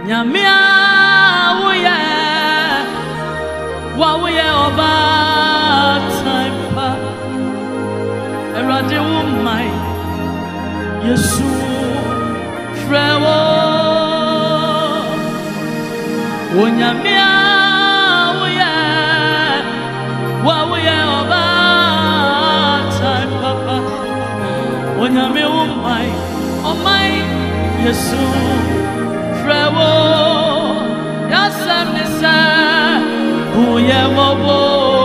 Nyamia wuye wa wuye oba time erade wumai Yesu frewo Nyamia wuye wa wuye oba time papa Nyame wumai omai Yesu frewo Yasem nisa uye wowo